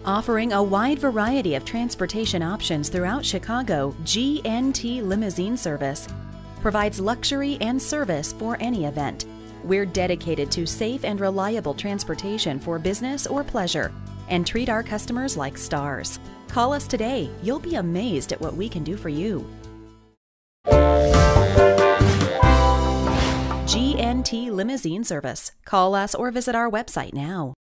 Offering a wide variety of transportation options throughout Chicago, GNT Limousine Service provides luxury and service for any event. We're dedicated to safe and reliable transportation for business or pleasure and treat our customers like stars. Call us today. You'll be amazed at what we can do for you. GNT Limousine Service. Call us or visit our website now.